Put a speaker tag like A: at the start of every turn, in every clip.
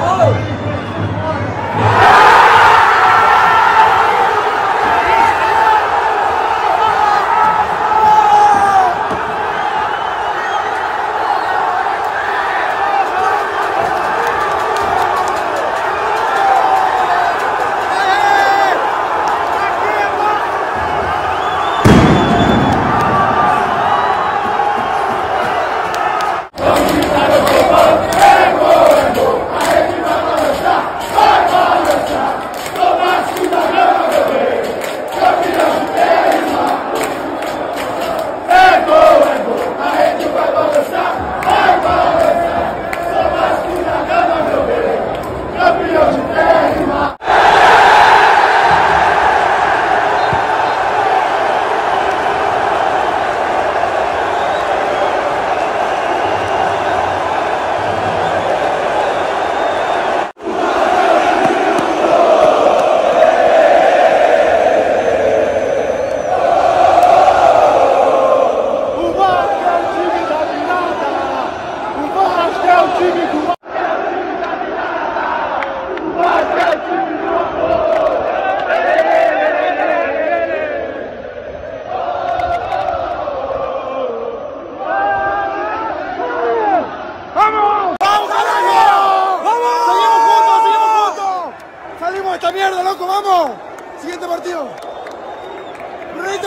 A: esta mierda, loco, vamos. Siguiente partido. ¡Burrito!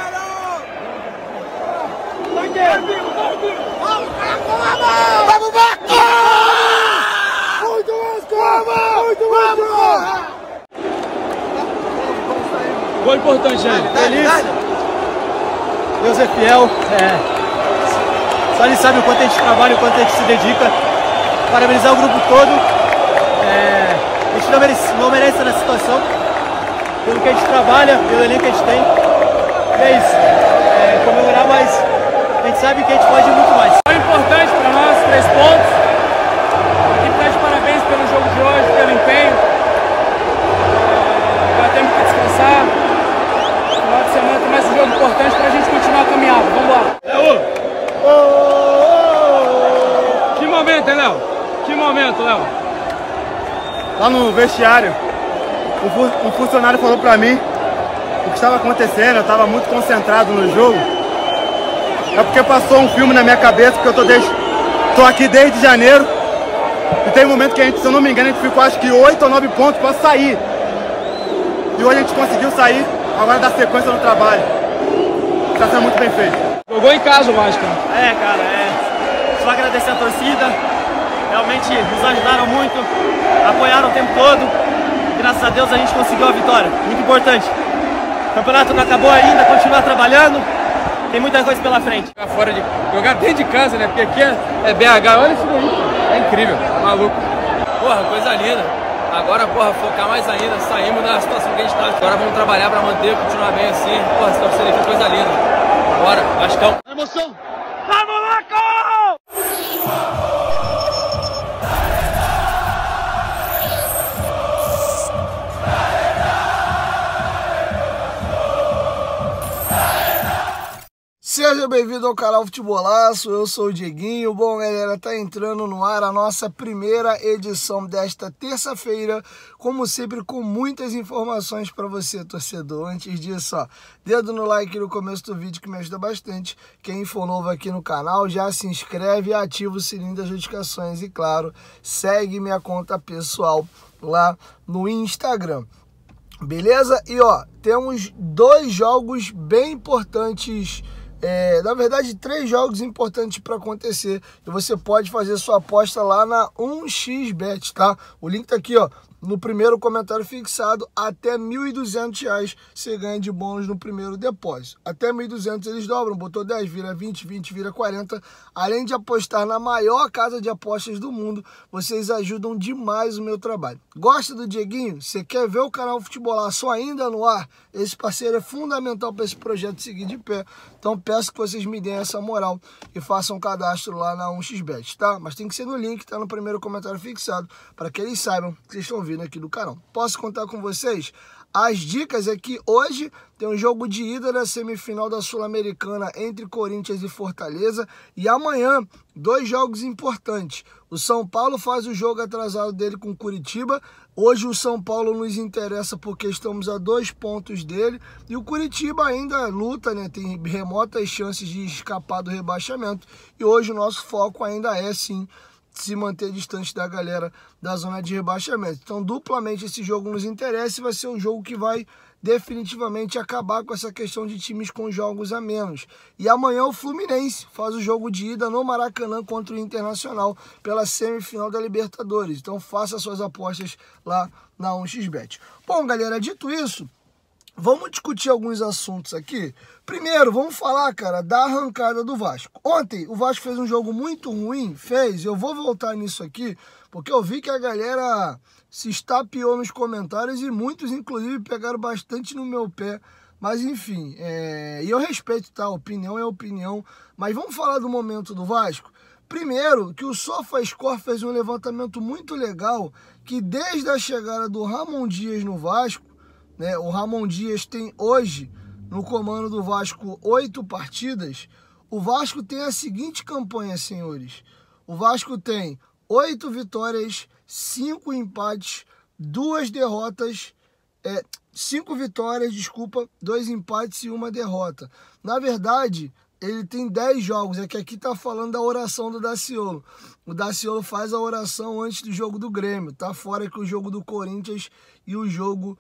A: ¡Vamos, carajo, vamos! ¡Vamos, Vasco! ¡Muito Vasco! ¡Vamos!
B: Gol importante, gente. Feliz. Deus é fiel. Só ele sabe o quanto a gente trabalha, o quanto a gente se dedica. Parabenizar o grupo todo. A gente não merece estar nessa situação. Pelo que a gente trabalha, pelo elenco que a gente tem. E é isso. Comemorar, mas a gente sabe que a gente pode ir muito mais.
C: É importante para nós, 3 pontos. A equipe está de parabéns pelo jogo de hoje, pelo empenho. Agora temos que descansar. No final de semana tem mais um jogo importante para a gente continuar a caminhada. Vamos lá.
B: Léo!
C: Que momento, hein, Léo? Que momento, Léo?
A: Lá no vestiário, um funcionário falou pra mim o que estava acontecendo. Eu estava muito concentrado no jogo. É porque passou um filme na minha cabeça, porque eu tô aqui desde janeiro. E tem um momento que a gente, se eu não me engano, a gente ficou acho que 8 ou 9 pontos para sair. E hoje a gente conseguiu sair, agora dá sequência no trabalho. Está sendo muito bem feito.
C: Jogou em casa o Vasco.
B: Cara, só agradecer a torcida. Realmente nos ajudaram muito, apoiaram o tempo todo. Graças a Deus a gente conseguiu a vitória, muito importante. O campeonato não acabou ainda, continuar trabalhando, tem muita coisa pela frente.
C: Jogar dentro de casa, né? Porque aqui é BH, olha isso daí, é incrível, maluco.
D: Porra, coisa linda. Agora, porra, focar mais ainda, saímos da situação que a gente tá. Agora vamos trabalhar pra manter, continuar bem assim. Porra, essa torcida aqui é coisa linda. Bora, Vascão.
B: Emoção!
C: Vamos, Vasco!
E: Seja bem-vindo ao canal Futebolaço, eu sou o Dieguinho. Bom, galera, tá entrando no ar a nossa primeira edição desta terça-feira, como sempre, com muitas informações para você, torcedor. Antes disso, ó, dedo no like no começo do vídeo que me ajuda bastante. Quem for novo aqui no canal, já se inscreve e ativa o sininho das notificações. E claro, segue minha conta pessoal lá no Instagram. Beleza? E ó, temos 2 jogos bem importantes. Na verdade, 3 jogos importantes para acontecer. E você pode fazer sua aposta lá na 1xBet, tá? O link tá aqui, ó, no primeiro comentário fixado. Até R$ 1.200 você ganha de bônus no primeiro depósito. Até 1.200 eles dobram. Botou 10, vira 20, 20 vira 40. Além de apostar na maior casa de apostas do mundo, vocês ajudam demais o meu trabalho. Gosta do Dieguinho? Você quer ver o canal Futebolaço ainda no ar? Esse parceiro é fundamental para esse projeto seguir de pé. Então peço que vocês me deem essa moral e façam um cadastro lá na 1xBet, tá? Mas tem que ser no link que tá no primeiro comentário fixado, para que eles saibam que vocês estão vindo inscrevendo aqui no canal. Posso contar com vocês? As dicas é que hoje tem um jogo de ida da semifinal da Sul-Americana entre Corinthians e Fortaleza. E amanhã, 2 jogos importantes. O São Paulo faz o jogo atrasado dele com o Curitiba. Hoje o São Paulo nos interessa porque estamos a 2 pontos dele. E o Curitiba ainda luta, né? Tem remotas chances de escapar do rebaixamento. E hoje o nosso foco ainda é, sim, se manter distante da galera da zona de rebaixamento. Então, duplamente esse jogo nos interessa e vai ser um jogo que vai definitivamente acabar com essa questão de times com jogos a menos. E amanhã o Fluminense faz o jogo de ida no Maracanã contra o Internacional pela semifinal da Libertadores. Então, faça suas apostas lá na 1xBet. Bom, galera, dito isso, vamos discutir alguns assuntos aqui. Primeiro, vamos falar, cara, da arrancada do Vasco. Ontem, o Vasco fez um jogo muito ruim, eu vou voltar nisso aqui, porque eu vi que a galera se estapeou nos comentários e muitos, inclusive, pegaram bastante no meu pé. Mas, enfim, e eu respeito, tá? Opinião é opinião. Mas vamos falar do momento do Vasco? Primeiro, que o SofaScore fez um levantamento muito legal, que desde a chegada do Ramon Dias no Vasco, né, o Ramon Dias tem hoje, no comando do Vasco, 8 partidas. O Vasco tem a seguinte campanha, senhores. O Vasco tem 8 vitórias, 5 empates, 2 derrotas, 5 vitórias, 2 empates e 1 derrota. Na verdade, ele tem 10 jogos, é que aqui tá falando da oração do Daciolo. O Daciolo faz a oração antes do jogo do Grêmio, tá fora que o jogo do Corinthians e o jogo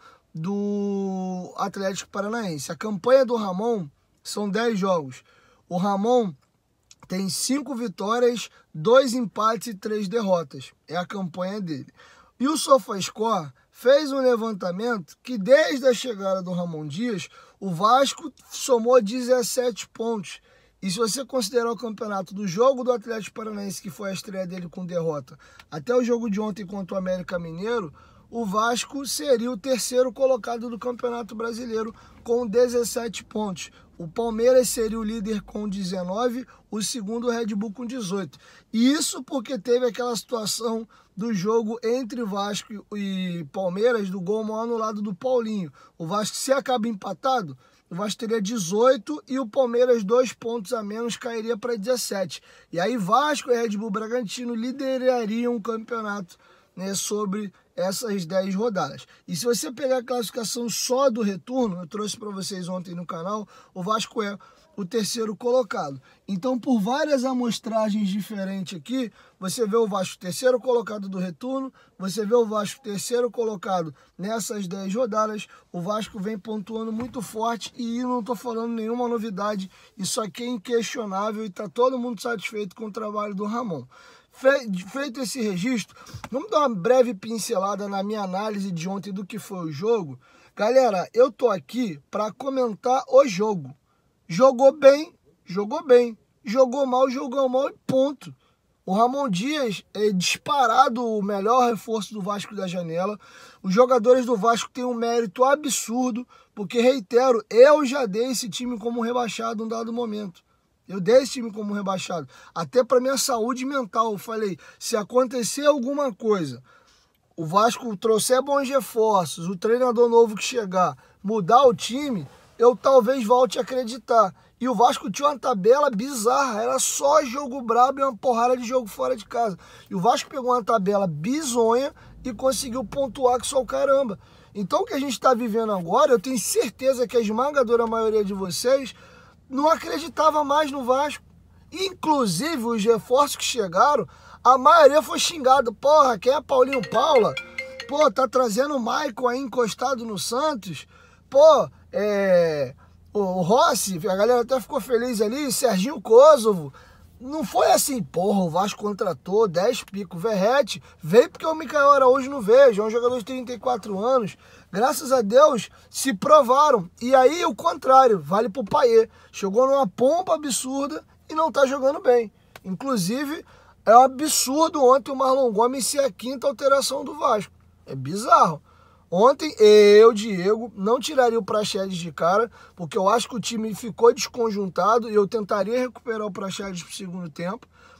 E: do Atlético Paranaense. A campanha do Ramon são 10 jogos. O Ramon tem 5 vitórias, 2 empates e 3 derrotas. É a campanha dele. E o SofaScore fez um levantamento que desde a chegada do Ramon Dias, o Vasco somou 17 pontos. E se você considerar o campeonato do jogo do Atlético Paranaense, que foi a estreia dele com derrota, até o jogo de ontem contra o América Mineiro, o Vasco seria o 3º colocado do Campeonato Brasileiro com 17 pontos. O Palmeiras seria o líder com 19, o segundo o Red Bull com 18. E isso porque teve aquela situação do jogo entre Vasco e Palmeiras, do gol mal anulado do Paulinho. O Vasco, se acaba empatado, o Vasco teria 18 e o Palmeiras 2 pontos a menos cairia para 17. E aí Vasco e Red Bull Bragantino liderariam o campeonato, né, sobre essas 10 rodadas. E se você pegar a classificação só do retorno, eu trouxe para vocês ontem no canal, o Vasco é o 3º colocado. Então, por várias amostragens diferentes aqui, você vê o Vasco 3º colocado do retorno, você vê o Vasco 3º colocado nessas 10 rodadas, o Vasco vem pontuando muito forte e não estou falando nenhuma novidade, isso aqui é inquestionável e está todo mundo satisfeito com o trabalho do Ramon. Feito esse registro, vamos dar uma breve pincelada na minha análise de ontem do que foi o jogo. Galera, eu tô aqui para comentar o jogo. Jogou bem, jogou bem. Jogou mal e ponto. O Ramon Dias é disparado o melhor reforço do Vasco da janela. Os jogadores do Vasco têm um mérito absurdo, porque, reitero, eu já dei esse time como rebaixado em um dado momento. Eu dei esse time como rebaixado, até para minha saúde mental. Eu falei, se acontecer alguma coisa, o Vasco trouxer bons reforços, o treinador novo que chegar, mudar o time, eu talvez volte a acreditar. E o Vasco tinha uma tabela bizarra, era só jogo brabo e uma porrada de jogo fora de casa. E o Vasco pegou uma tabela bizonha e conseguiu pontuar que só o caramba. Então o que a gente está vivendo agora, eu tenho certeza que a esmagadora maioria de vocês não acreditava mais no Vasco. Inclusive, os reforços que chegaram, a maioria foi xingado. Porra, quem é Paulinho Paula? Pô, tá trazendo o Maicon aí encostado no Santos. Pô, o Rossi, a galera até ficou feliz ali. Serginho Kosovo. Não foi assim, porra, o Vasco contratou 10 pico. Verrete veio porque o Micael Araújo não veio, é um jogador de 34 anos. Graças a Deus, se provaram. E aí, o contrário, vale pro Payet. Chegou numa pompa absurda e não tá jogando bem. Inclusive, é um absurdo ontem o Marlon Gomes ser a 5ª alteração do Vasco. É bizarro. Ontem, eu, Diego, não tiraria o Praxedes de cara, porque eu acho que o time ficou desconjuntado e eu tentaria recuperar o Praxedes pro segundo tempo,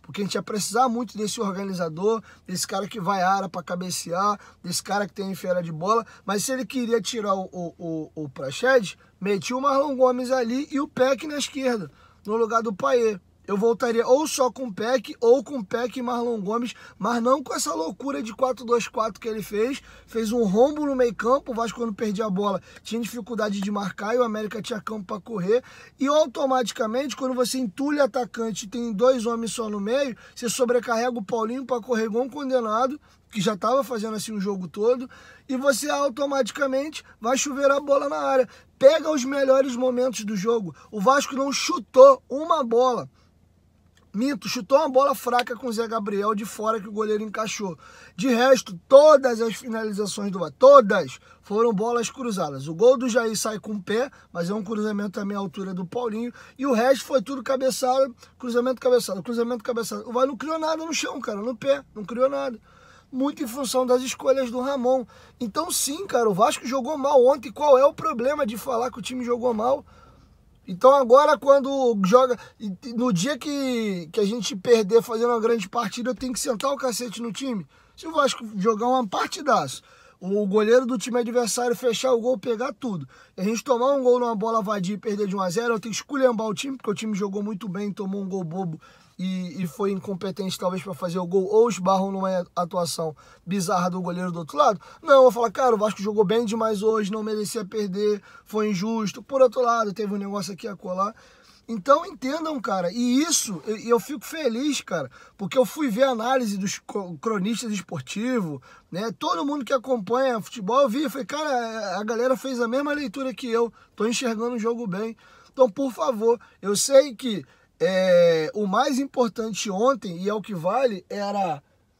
E: porque a gente ia precisar muito desse organizador, desse cara que vai à área para cabecear, desse cara que tem enfiada de bola. Mas se ele queria tirar o Praxedes, metia o Marlon Gomes ali e o Peck na esquerda, no lugar do Payet. Eu voltaria ou só com o Peck, ou com o Peck e Marlon Gomes, mas não com essa loucura de 4-2-4 que ele fez. Fez um rombo no meio campo, o Vasco quando perdia a bola tinha dificuldade de marcar e o América tinha campo para correr. E automaticamente, quando você entulha atacante e tem 2 homens só no meio, você sobrecarrega o Paulinho para correr igual um condenado, que já estava fazendo assim o jogo todo, e você automaticamente vai chover a bola na área. Pega os melhores momentos do jogo. O Vasco não chutou uma bola. Minto, chutou uma bola fraca com o Zé Gabriel de fora que o goleiro encaixou. De resto, todas as finalizações do Vasco, todas foram bolas cruzadas. O gol do Jair sai com o pé, mas é um cruzamento também à altura do Paulinho. E o resto foi tudo cabeçada, cruzamento cabeçada, cruzamento cabeçada. O Vasco não criou nada no chão, cara, no pé, não criou nada. Muito em função das escolhas do Ramon. Então sim, cara, o Vasco jogou mal ontem. Qual é o problema de falar que o time jogou mal? Então agora quando joga, no dia que a gente perder fazendo uma grande partida, eu tenho que sentar o cacete no time. Se o Vasco jogar uma partidaça, o goleiro do time adversário fechar o gol, pegar tudo, e a gente tomar um gol numa bola vadia e perder de 1-0, eu tenho que esculhambar o time, porque o time jogou muito bem, tomou um gol bobo e foi incompetente talvez para fazer o gol, ou esbarram numa atuação bizarra do goleiro do outro lado. Não, eu vou falar, cara, o Vasco jogou bem demais hoje, não merecia perder, foi injusto. Por outro lado, teve um negócio aqui a colar. Então entendam, cara, e isso, eu fico feliz, cara, porque eu fui ver a análise dos cronistas esportivos, né, todo mundo que acompanha futebol, eu vi, eu falei, cara, a galera fez a mesma leitura que eu, tô enxergando o jogo bem. Então, por favor, eu sei que o mais importante ontem, e é o que vale, era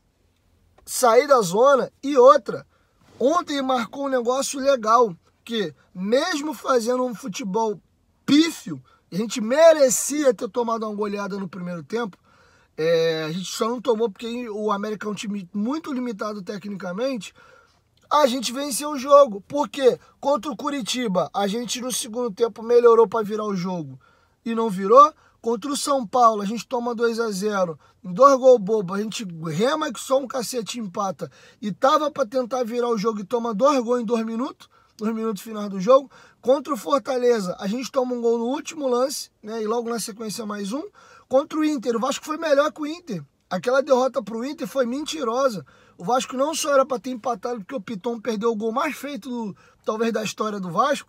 E: sair da zona. E outra, ontem marcou um negócio legal, que mesmo fazendo um futebol pífio, a gente merecia ter tomado uma goleada no primeiro tempo. A gente só não tomou porque o América é um time muito limitado tecnicamente. A gente venceu o jogo. Por quê? Contra o Curitiba, a gente no segundo tempo melhorou para virar o jogo e não virou. Contra o São Paulo, a gente toma 2-0, em 2 gols bobos, a gente rema que só um cacete empata e tava para tentar virar o jogo e toma 2 gols em 2 minutos, 2 minutos final do jogo. Contra o Fortaleza, a gente toma um gol no último lance, né, e logo na sequência mais um. Contra o Inter, o Vasco foi melhor que o Inter. Aquela derrota pro Inter foi mentirosa. O Vasco não só era para ter empatado, porque o Piton perdeu o gol mais feito, talvez, da história do Vasco.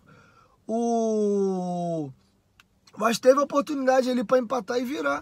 E: Mas teve a oportunidade ali para empatar e virar.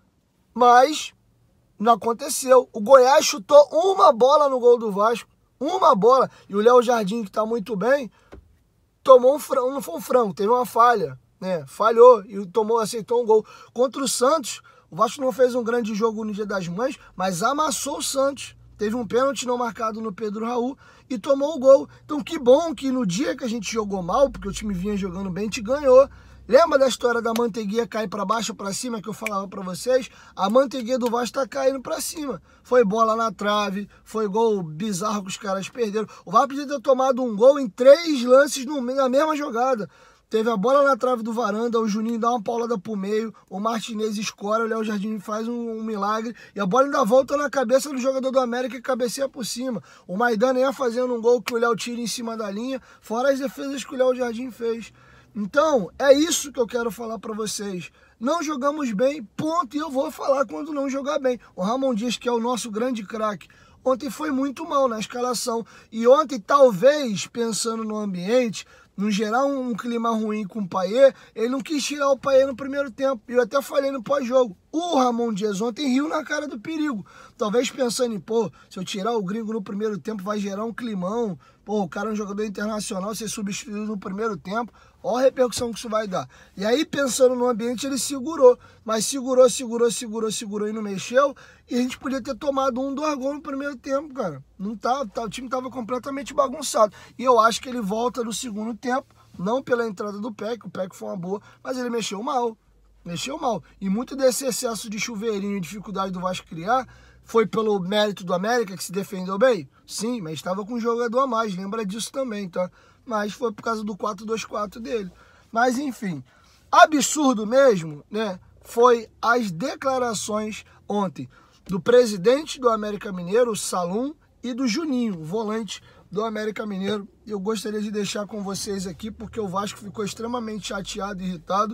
E: Mas não aconteceu. O Goiás chutou uma bola no gol do Vasco. Uma bola. E o Léo Jardim, que está muito bem, tomou um frango. Não foi um frango, teve uma falha, né? Falhou e aceitou um gol. Contra o Santos, o Vasco não fez um grande jogo no Dia das Mães, mas amassou o Santos. Teve um pênalti não marcado no Pedro Raul e tomou o gol. Então que bom que no dia que a gente jogou mal, porque o time vinha jogando bem, a gente ganhou. Lembra da história da manteiguinha cair para baixo ou para cima que eu falava para vocês? A manteiguinha do Vasco tá caindo para cima. Foi bola na trave, foi gol bizarro que os caras perderam. O Vasco podia ter tomado um gol em 3 lances na mesma jogada. Teve a bola na trave do Varanda, o Juninho dá uma paulada pro meio, o Martinez escora, o Léo Jardim faz um milagre, e a bola ainda volta na cabeça do jogador do América e cabeceia por cima. O Maidana ia fazendo um gol que o Léo tira em cima da linha, fora as defesas que o Léo Jardim fez. Então, é isso que eu quero falar para vocês. Não jogamos bem, ponto, e eu vou falar quando não jogar bem. O Ramon Dias, que é o nosso grande craque, ontem foi muito mal na escalação. E ontem, talvez, pensando no ambiente, no gerar um clima ruim com o Payet, ele não quis tirar o Payet no primeiro tempo. E eu até falei no pós-jogo. O Ramon Dias ontem riu na cara do perigo. Talvez pensando em, se eu tirar o gringo no primeiro tempo vai gerar um climão. O cara é um jogador internacional, ser substituído no primeiro tempo. Olha a repercussão que isso vai dar. E aí, pensando no ambiente, ele segurou. Mas segurou e não mexeu. E a gente podia ter tomado 2 gols no primeiro tempo, cara. Não tá, o time tava completamente bagunçado. E eu acho que ele volta no segundo tempo. Não pela entrada do Peck. O Peck foi uma boa. Mas ele mexeu mal. E muito desse excesso de chuveirinho e dificuldade do Vasco criar foi pelo mérito do América, que se defendeu bem? Sim, mas estava com um jogador a mais. Lembra disso também, tá? Mas foi por causa do 4-2-4 dele. Mas, enfim, absurdo mesmo, né? Foi as declarações ontem do presidente do América Mineiro, o Salum, e do Juninho, volante do América Mineiro. Eu gostaria de deixar com vocês aqui porque o Vasco ficou extremamente chateado e irritado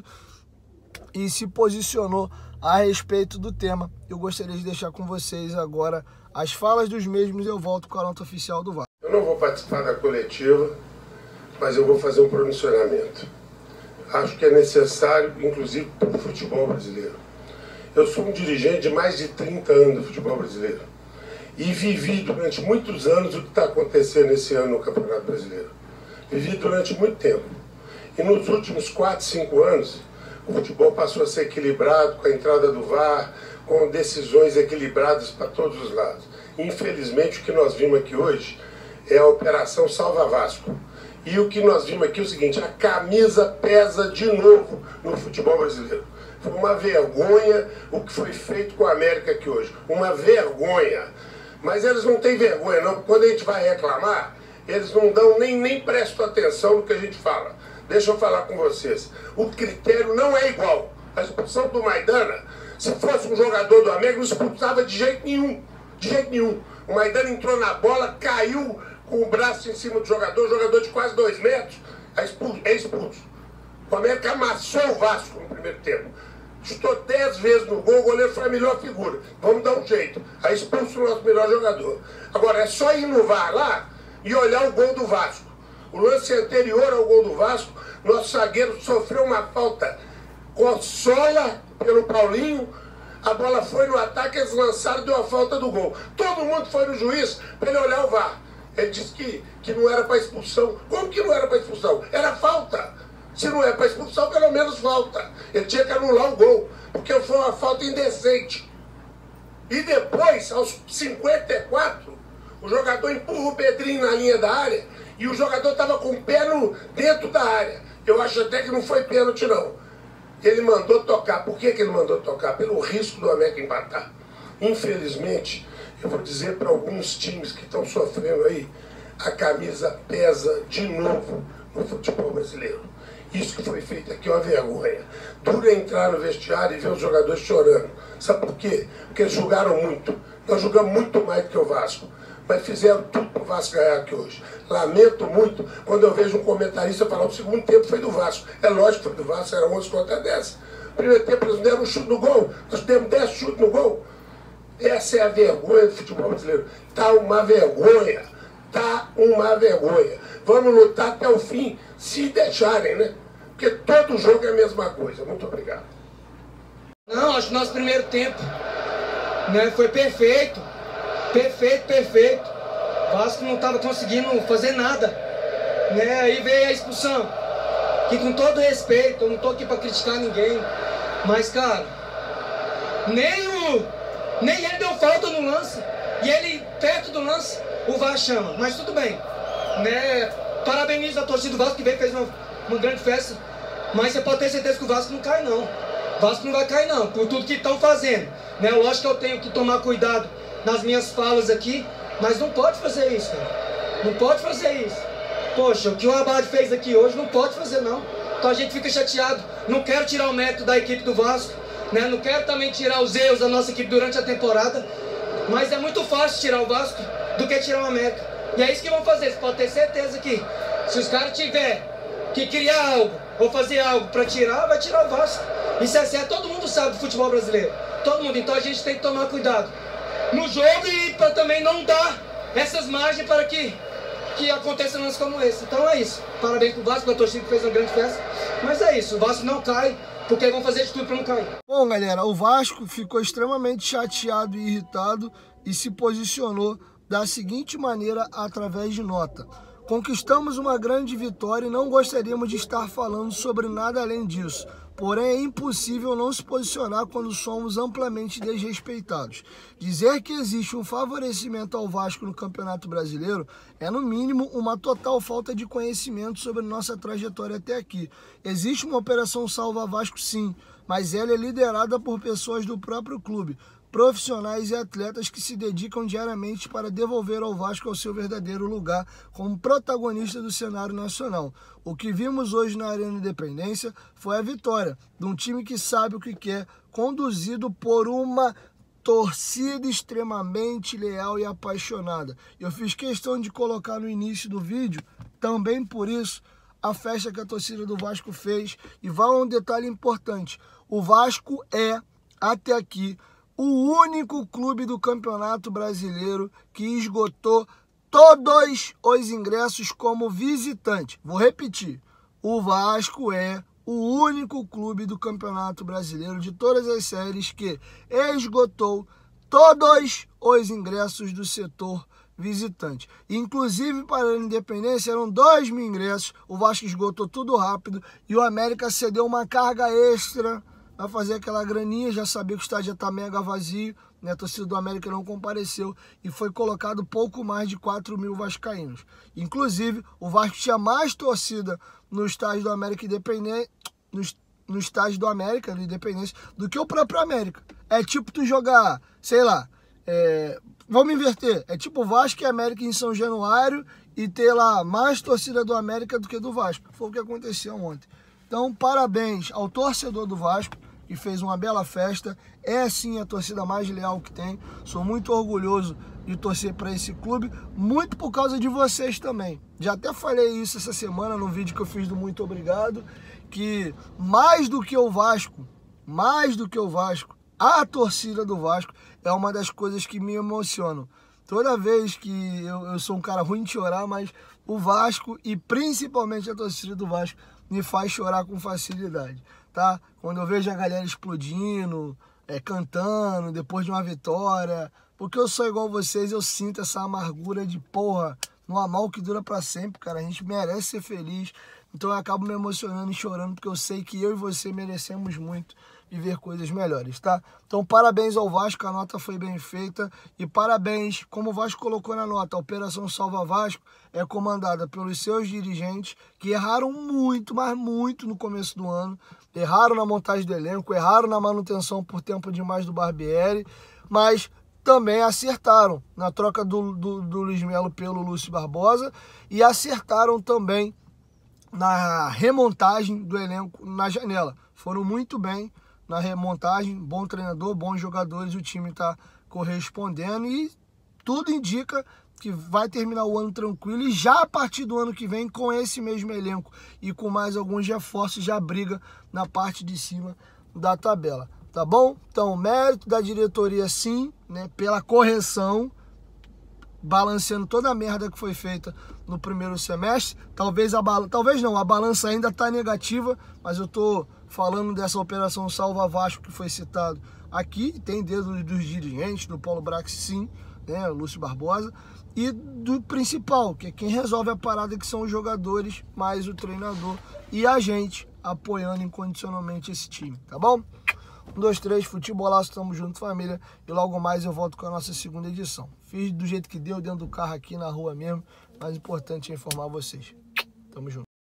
E: e se posicionou a respeito do tema. Eu gostaria de deixar com vocês agora as falas dos mesmos e eu volto com a nota oficial do Vasco.
F: Eu não vou participar da coletiva, mas eu vou fazer um pronunciamento. Acho que é necessário, inclusive, para o futebol brasileiro. Eu sou um dirigente de mais de 30 anos do futebol brasileiro e vivi durante muitos anos o que está acontecendo esse ano no Campeonato Brasileiro. Vivi durante muito tempo. E nos últimos 4, 5 anos, o futebol passou a ser equilibrado com a entrada do VAR, com decisões equilibradas para todos os lados. Infelizmente, o que nós vimos aqui hoje é a Operação Salva Vasco. E o que nós vimos aqui é o seguinte: a camisa pesa de novo no futebol brasileiro. Foi uma vergonha o que foi feito com a América aqui hoje. Uma vergonha. Mas eles não têm vergonha, não. Quando a gente vai reclamar, eles não dão nem prestam atenção no que a gente fala. Deixa eu falar com vocês. O critério não é igual. A expulsão do Maidana, se fosse um jogador do América, não expulsava de jeito nenhum. De jeito nenhum. O Maidana entrou na bola, caiu com o braço em cima do jogador de quase 2 metros, é expulso. O América amassou o Vasco no primeiro tempo. Chutou 10 vezes no gol, o goleiro foi a melhor figura. Vamos dar um jeito. Aí expulso o nosso melhor jogador. Agora, é só ir no VAR lá e olhar o gol do Vasco. O lance anterior ao gol do Vasco, nosso zagueiro sofreu uma falta com sola pelo Paulinho, a bola foi no ataque, eles lançaram e deu a falta do gol. Todo mundo foi no juiz para ele olhar o VAR. Ele disse que não era para expulsão. Como que não era para expulsão? Era falta. Se não é para expulsão, pelo menos falta. Ele tinha que anular o gol, porque foi uma falta indecente. E depois, aos 54, o jogador empurra o Pedrinho na linha da área e o jogador estava com o pé dentro da área. Eu acho até que não foi pênalti, não. Ele mandou tocar. Por que ele mandou tocar? Pelo risco do América empatar. Infelizmente, eu vou dizer para alguns times que estão sofrendo aí, a camisa pesa de novo no futebol brasileiro. Isso que foi feito aqui é uma vergonha. Duro entrar no vestiário e ver os jogadores chorando. Sabe por quê? Porque eles jogaram muito. Nós jogamos muito mais do que o Vasco. Mas fizeram tudo para o Vasco ganhar aqui hoje. Lamento muito quando eu vejo um comentarista falar: o segundo tempo foi do Vasco. É lógico que foi do Vasco, era 11 contra 10. Primeiro tempo eles deram um chute no gol, nós demos 10 chutes no gol. Essa é a vergonha do futebol brasileiro. Tá uma vergonha. Tá uma vergonha. Vamos lutar até o fim, se deixarem, né? Porque todo jogo é a mesma coisa. Muito obrigado.
G: Não, acho que nosso primeiro tempo, né, foi perfeito. Perfeito. O Vasco não estava conseguindo fazer nada, né? Aí veio a expulsão. Que, com todo respeito, eu não tô aqui para criticar ninguém, mas, cara, nem ele deu falta no lance. E ele, perto do lance, o VAR chama. Mas tudo bem, né? Parabenizo a torcida do Vasco que veio e fez uma grande festa. Mas você pode ter certeza que o Vasco não cai, não. O Vasco não vai cair, não, por tudo que estão fazendo, né? Lógico que eu tenho que tomar cuidado nas minhas falas aqui, mas não pode fazer isso, cara. Não pode fazer isso. Poxa, o que o Abad fez aqui hoje não pode fazer, não. Então a gente fica chateado. Não quero tirar o mérito da equipe do Vasco, né? Não quero também tirar os erros da nossa equipe durante a temporada, mas é muito fácil tirar o Vasco do que tirar o América. E é isso que vão fazer. Você pode ter certeza que se os caras tiverem que criar algo ou fazer algo para tirar, vai tirar o Vasco. Isso é certo, todo mundo sabe do futebol brasileiro. Todo mundo. Então a gente tem que tomar cuidado no jogo e para também não dar essas margens para que aconteça lances como esse. Então é isso. Parabéns pro Vasco, a torcida que fez uma grande festa. Mas é isso, o Vasco não cai, porque vão fazer de tudo para não cair.
E: Bom, galera, o Vasco ficou extremamente chateado e irritado e se posicionou da seguinte maneira através de nota: conquistamos uma grande vitória e não gostaríamos de estar falando sobre nada além disso. Porém, é impossível não se posicionar quando somos amplamente desrespeitados. Dizer que existe um favorecimento ao Vasco no Campeonato Brasileiro é, no mínimo, uma total falta de conhecimento sobre nossa trajetória até aqui. Existe uma Operação Salva Vasco, sim, mas ela é liderada por pessoas do próprio clube, profissionais e atletas que se dedicam diariamente para devolver ao Vasco ao seu verdadeiro lugar como protagonista do cenário nacional. O que vimos hoje na Arena Independência foi a vitória de um time que sabe o que quer, conduzido por uma torcida extremamente leal e apaixonada. Eu fiz questão de colocar no início do vídeo, também por isso, a festa que a torcida do Vasco fez. E vai um detalhe importante, o Vasco é, até aqui, o único clube do Campeonato Brasileiro que esgotou todos os ingressos como visitante. Vou repetir, o Vasco é o único clube do Campeonato Brasileiro de todas as séries que esgotou todos os ingressos do setor visitante. Inclusive para a Independência eram 2.000 ingressos, o Vasco esgotou tudo rápido e o América cedeu uma carga extra a fazer aquela graninha, já sabia que o estádio já está mega vazio, né? A torcida do América não compareceu e foi colocado pouco mais de 4.000 vascaínos. Inclusive, o Vasco tinha mais torcida no estádio do América Independência, no estádio do América, do Independência, do que o próprio América. É tipo tu jogar, sei lá, vamos inverter, é tipo Vasco e América em São Januário e ter lá mais torcida do América do que do Vasco. Foi o que aconteceu ontem. Então, parabéns ao torcedor do Vasco, que fez uma bela festa. É sim a torcida mais leal que tem. Sou muito orgulhoso de torcer para esse clube, muito por causa de vocês também. Já até falei isso essa semana no vídeo que eu fiz do Muito Obrigado, que mais do que o Vasco, a torcida do Vasco é uma das coisas que me emocionam. Toda vez que eu sou um cara ruim de chorar, mas o Vasco e principalmente a torcida do Vasco me faz chorar com facilidade, tá? Quando eu vejo a galera explodindo, cantando depois de uma vitória, porque eu sou igual vocês, eu sinto essa amargura de porra, não há mal que dura pra sempre, cara, a gente merece ser feliz, então eu acabo me emocionando e chorando, porque eu sei que eu e você merecemos muito viver coisas melhores, tá? Então parabéns ao Vasco, a nota foi bem feita, e parabéns, como o Vasco colocou na nota, a Operação Salva Vasco é comandada pelos seus dirigentes, que erraram muito, mas muito no começo do ano, erraram na montagem do elenco, erraram na manutenção por tempo demais do Barbieri, mas também acertaram na troca do Luiz Melo pelo Lúcio Barbosa, e acertaram também na remontagem do elenco na janela. Foram muito bem na remontagem, bom treinador, bons jogadores, o time está correspondendo e tudo indica que vai terminar o ano tranquilo e já a partir do ano que vem com esse mesmo elenco e com mais alguns reforços já briga na parte de cima da tabela, tá bom? Então, mérito da diretoria sim, né, pela correção, balanceando toda a merda que foi feita no primeiro semestre. Talvez não, a balança ainda está negativa, mas eu tô falando dessa Operação Salva Vasco que foi citado aqui, tem dedo dos dirigentes, do Paulo Brax sim, né, o Lúcio Barbosa, e do principal, que é quem resolve a parada, que são os jogadores, mais o treinador e a gente apoiando incondicionalmente esse time, tá bom? 1, 2, 3, futebolaço, tamo junto, família. E logo mais eu volto com a nossa segunda edição. Fiz do jeito que deu, dentro do carro aqui na rua mesmo. Mas o importante é informar vocês. Tamo junto.